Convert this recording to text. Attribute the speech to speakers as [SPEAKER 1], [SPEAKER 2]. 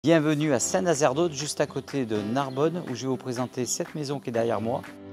[SPEAKER 1] Bienvenue à Saint-Nazaire d'Aude, juste à côté de Narbonne, où je vais vous présenter cette maison qui est derrière moi.